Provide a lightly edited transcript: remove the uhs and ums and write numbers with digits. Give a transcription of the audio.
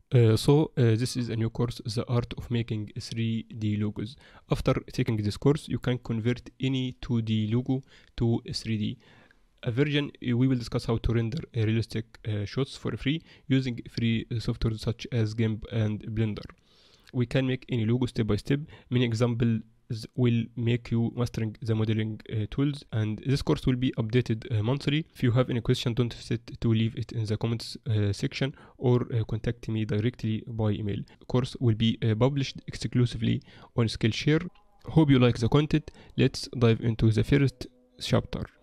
This is a new course, The Art of Making 3D Logos. After taking this course, you can convert any 2D logo to 3D. We will discuss how to render realistic shots for free using free software such as GIMP and Blender. We can make any logo step by step. Many examples will make you mastering the modeling tools, and this course will be updated monthly. If you have any question, don't hesitate to leave it in the comments section or contact me directly by email. The course will be published exclusively on Skillshare. Hope you like the content. Let's dive into the first chapter.